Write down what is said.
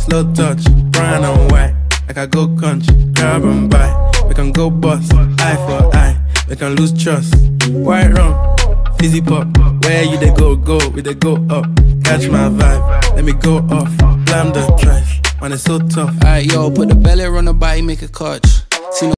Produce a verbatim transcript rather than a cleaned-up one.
slow touch, brown and white. Like I go country, grab and buy. We can go bust, eye for eye. We can lose trust. White rum, fizzy pop. Where you they go, go, we they go up. Catch my vibe, let me go off. Blam the trash, man it's so tough. Alright yo, put the belly on the body, make a catch.